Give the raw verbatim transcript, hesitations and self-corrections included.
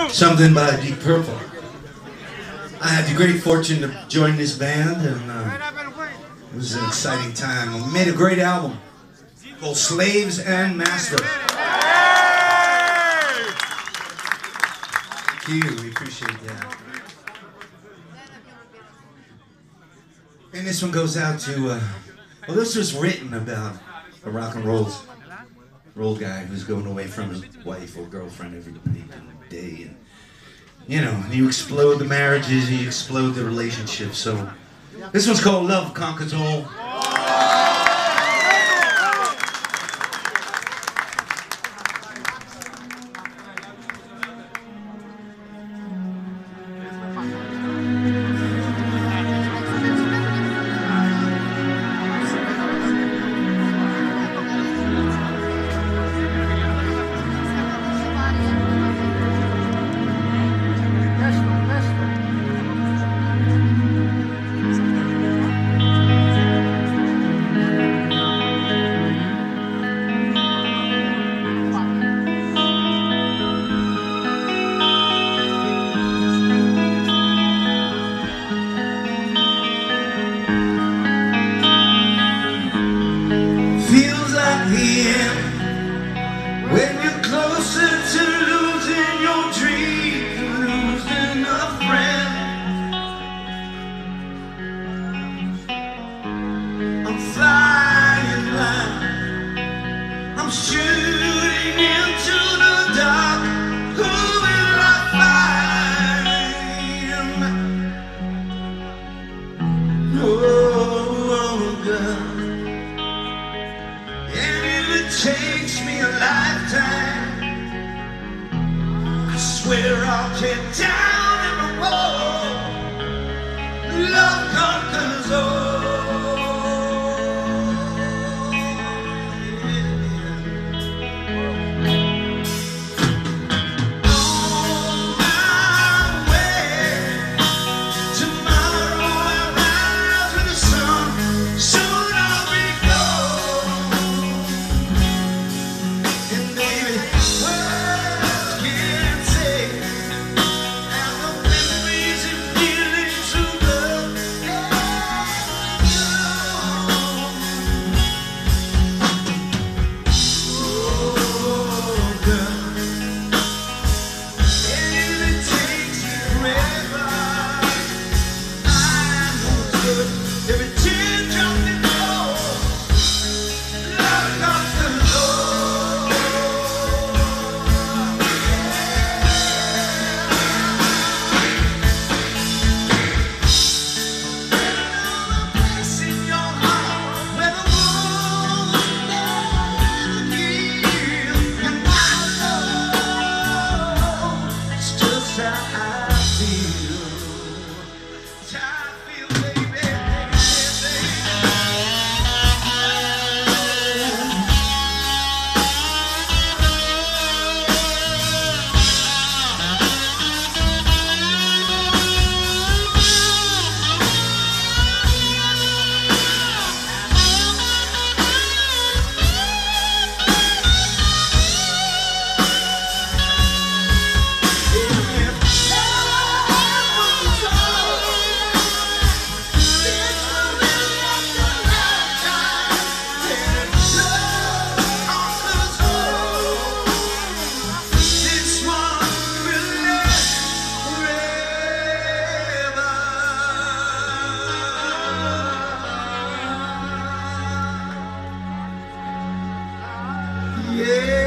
something by Deep Purple. I had the great fortune to join this band, and uh, it was an exciting time. We made a great album called Slaves and Masters. Thank you, we appreciate that. And this one goes out to, uh, well, this was written about a rock and roll, roll guy who's going away from his wife or girlfriend every day. And, you know, you explode the marriages, you explode the relationships. So this one's called Love Conquers All. When you're closer to losing your dream, losing a friend, I'm flying blind, I'm shooting into the dark. Who will I find? Oh, God. Takes me a lifetime. I swear I'll get down in the road. Love conquers all. On my way, tomorrow I rise with the sun. Soon I'll be gone. Yeah.